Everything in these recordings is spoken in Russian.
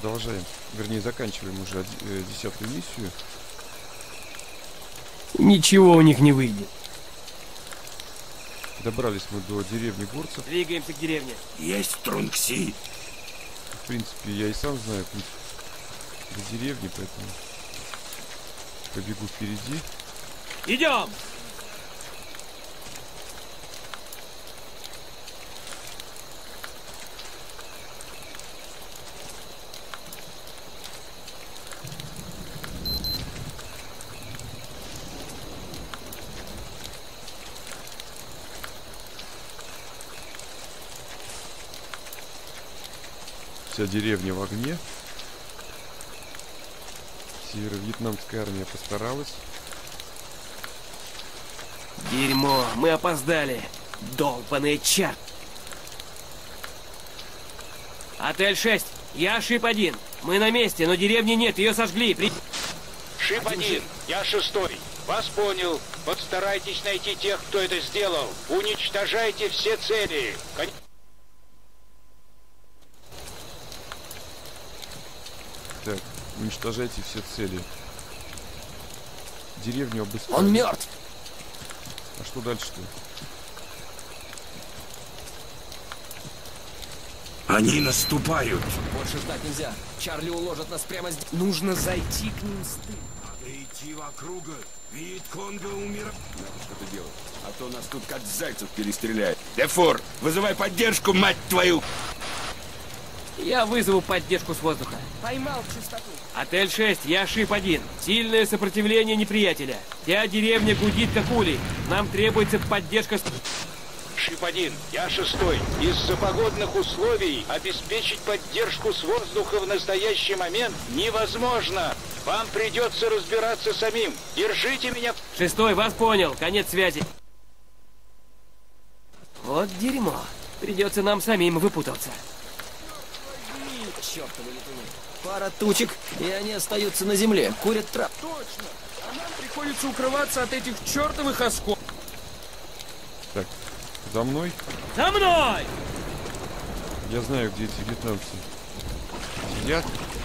продолжаем. Вернее, заканчиваем уже 10-ю миссию. Ничего у них не выйдет. Добрались мы до деревни горцев. Двигаемся к деревне. Есть Трункси. В принципе, я и сам знаю путь до деревни, поэтому побегу впереди. Идем! Вся деревня в огне. Северо-вьетнамская армия постаралась. Дерьмо, мы опоздали. Долбаный черт. Отель 6, я Шип-1. Мы на месте, но деревни нет, ее сожгли. Шип-1, я 6-й. Вас понял. Постарайтесь найти тех, кто это сделал. Уничтожайте все цели. Так, уничтожайте все цели. Деревню обыскали. Он мертв. А что дальше-то? Они наступают. Больше ждать нельзя. Чарли уложит нас прямо здесь. Нужно зайти к ним с тыла. Надо идти вокруг. Вьетконга умирает. Надо что-то делать. А то нас тут как зайцев перестреляют. Дефор, вызывай поддержку, мать твою! Я вызову поддержку с воздуха. Поймал чистоту. Отель 6, я Шип-1. Сильное сопротивление неприятеля. Вся деревня гудит как улей. Нам требуется поддержка... Шип-1, я 6-й. Из-за погодных условий обеспечить поддержку с воздуха в настоящий момент невозможно. Вам придется разбираться самим. Держите меня... 6-й, вас понял. Конец связи. Вот дерьмо. Придется нам самим выпутаться. Чёртовы летуны. Пара тучек, и они остаются на земле. Курят трап. Точно. А нам приходится укрываться от этих чертовых осколков. Так, за мной. За мной! Я знаю, где эти вьетнамцы сидят.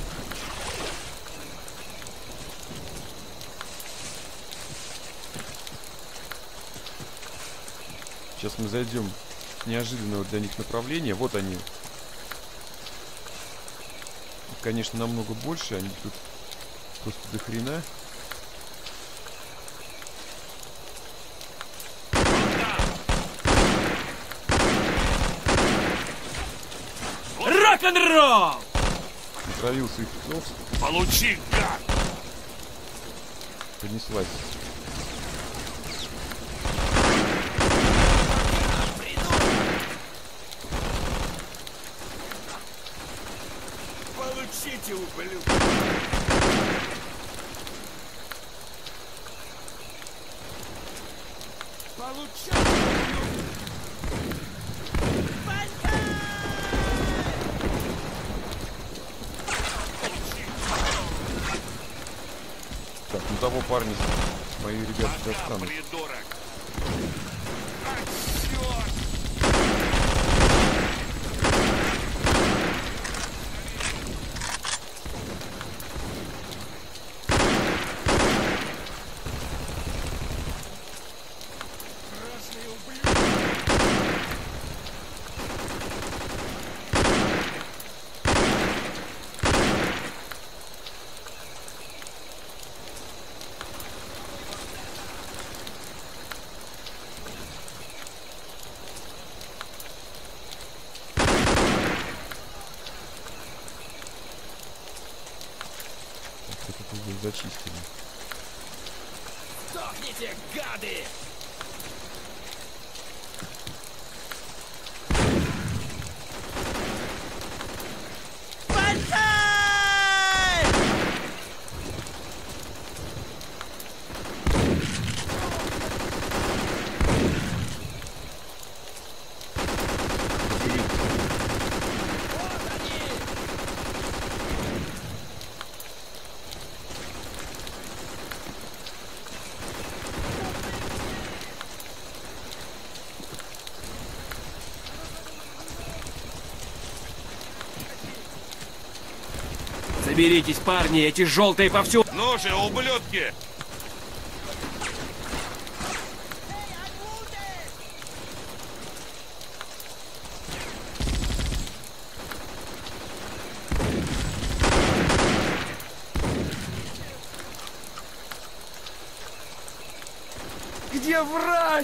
Сейчас мы зайдем с неожиданного для них направления. Вот они. Конечно, намного больше. Они тут просто до хрена. Рок-н-ролл! Натравил своих псов. Получи, гад! Понеслась. Получите, ублюдки! Так, ну того парня мои ребята достанут. Зачистили. Сдохните, гады! Соберитесь, парни, эти желтые повсюду. Ну же, ублюдки! Где врач?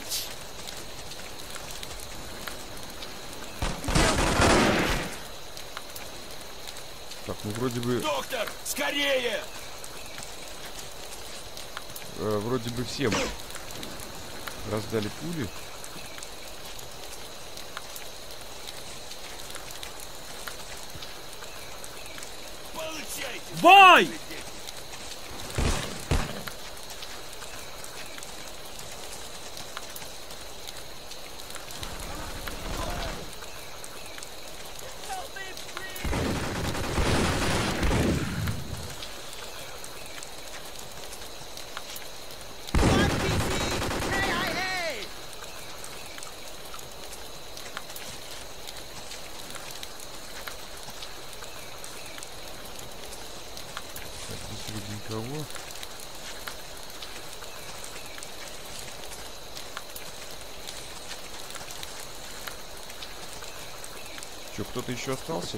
Так, ну вроде бы... Доктор, скорее! Вроде бы всем раздали пули. Получайте! Бой! Так, здесь вроде никого. Че, кто-то еще остался?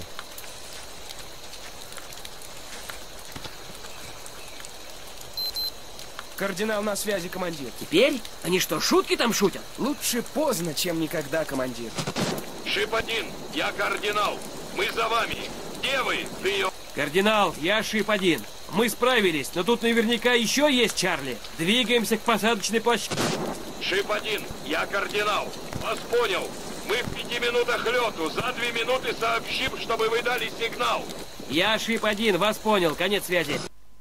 Кардинал на связи, командир. Теперь? Они что, шутки там шутят? Лучше поздно, чем никогда, командир. Шип-1, я кардинал. Мы за вами. Где вы? Ты ее... Кардинал, я Шип-1. Мы справились, но тут наверняка еще есть Чарли. Двигаемся к посадочной площадке. Шип-1, я кардинал. Вас понял. Мы в 5 минутах лету. За 2 минуты сообщим, чтобы вы дали сигнал. Я Шип-1, вас понял. Конец связи.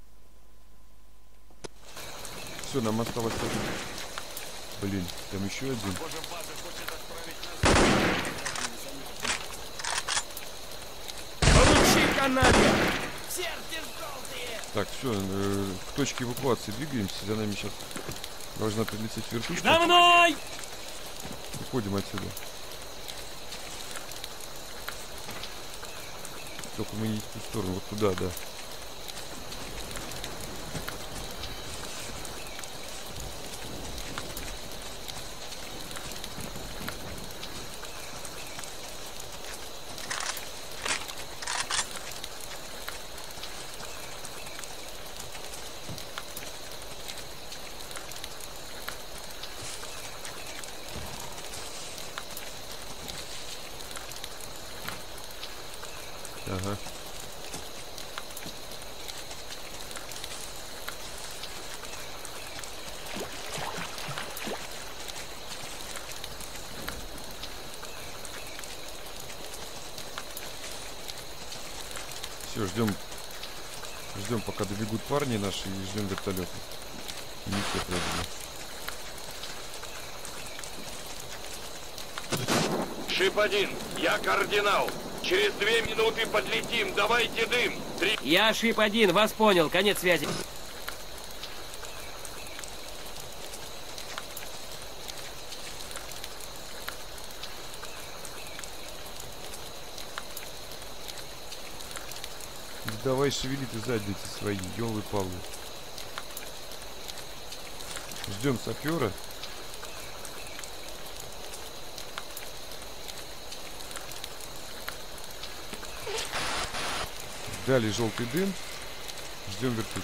Все, нам осталось один. Блин, там еще один. Получи, каналья! Так, все, к точке эвакуации двигаемся. За нами сейчас должна прилететь вертушка. За мной! Уходим отсюда. Только мы не в ту сторону, вот туда, да. Ага. Все, ждем, пока добегут парни наши, и ждем вертолета. Не все правильно. Шип-1, я кардинал. Через 2 минуты подлетим. Давайте дым. 3... Я Шип-1, вас понял. Конец связи. Давай шевели ты задницы свои, ёлы-палы. Ждем сапера. Дали желтый дым. Ждем вертушку.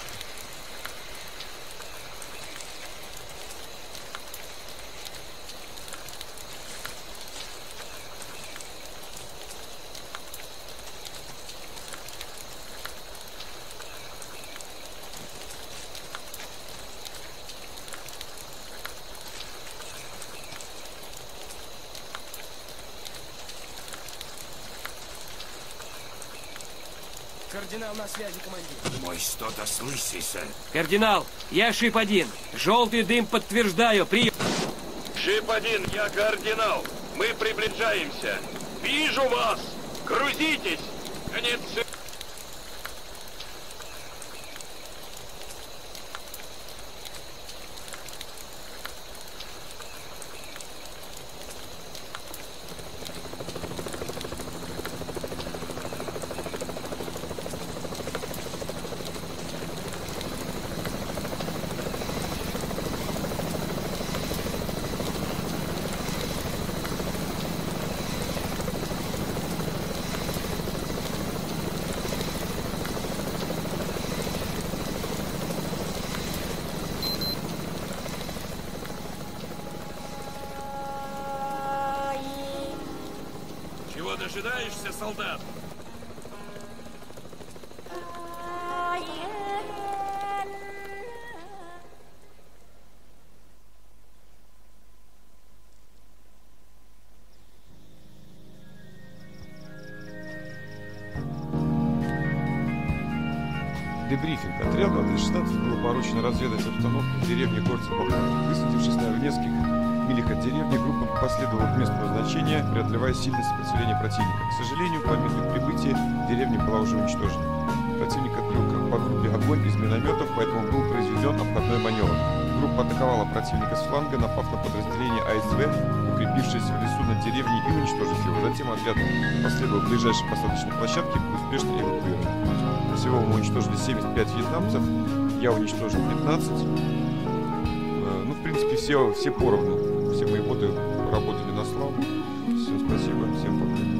Кардинал на связи, командир. Мой что-то слышится. Кардинал, я Шип-1. Желтый дым подтверждаю. Прием. Шип-1, я кардинал. Мы приближаемся. Вижу вас. Грузитесь. Конец. Чего дожидаешься, солдат? Дебрифинг. Отряду АТ-16 было поручено разведать обстановку в деревне Горцы-Балкан. Высадившись в нескольких милях от деревни, группа последовала к месту назначения, преодолевая сильное сопротивление противника. К сожалению, по мере прибытия деревня была уже уничтожена. Противник открыл по группе огонь из минометов, поэтому был произведен обходной маневр. Группа атаковала противника с фланга, напав на подразделение АСВ, укрепившееся в лесу над деревней, и уничтожив его. Затем отряд последовал к ближайшей посадочной площадке и был успешно эвакуирован. Всего мы уничтожили 75 вьетнамцев, я уничтожил 15. Ну, в принципе, все поровну. Все мои боты работали на славу. Всем спасибо, всем пока.